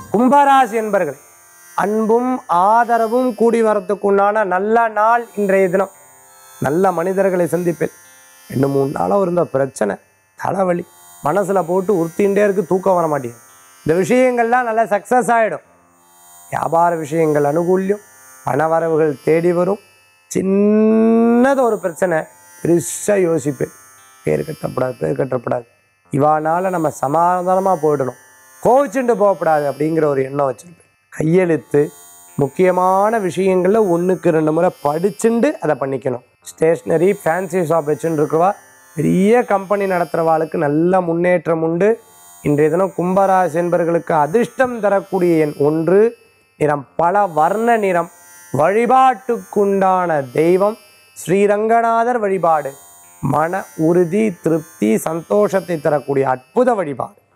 கும்பராசி என்பர்களே, அன்பும் ஆதரவும் கூடி வரத்துக்குண்டான நல்ல நாள் இன்றைய தினம். நல்ல மனிதர்களை சந்திப்பேன். 2-3 நாளாக இருந்த பிரச்சனை, தலைவலி, மனசில் போட்டு உறுத்திகிட்டே இருக்கு, தூக்கம் வர மாட்டேங்குது. இந்த விஷயங்கள்லாம் நல்லா சக்ஸஸ் ஆகிடும். வியாபார விஷயங்கள் அனுகூல்யம், பணவரவுகள் தேடி வரும். சின்னது ஒரு பிரச்சனை, பெருசாக யோசிப்பேன். பேர் கட்டப்படாது. இவானால் நம்ம சமாதானமாக போயிடணும், கோவிச்சுட்டு போகக்கூடாது அப்படிங்கிற ஒரு எண்ணம் வச்சுருப்பேன். கையெழுத்து முக்கியமான விஷயங்களில் 1க்கு 2 முறை படிச்சுண்டு அதை பண்ணிக்கணும். ஸ்டேஷ்னரி, ஃபேன்சி ஷாப் வச்சுன்னு இருக்கிறவா, பெரிய கம்பெனி நடத்துகிறவாளுக்கு நல்ல முன்னேற்றம் உண்டு. இன்றைய தினம் கும்பராசி என்பவர்களுக்கு அதிர்ஷ்டம் தரக்கூடிய எண் 1, நிறம் பல வர்ண நிறம். வழிபாட்டுக்குண்டான தெய்வம் ஸ்ரீரங்கநாதர் வழிபாடு. மன உறுதி, திருப்தி, சந்தோஷத்தை தரக்கூடிய அற்புத வழிபாடு.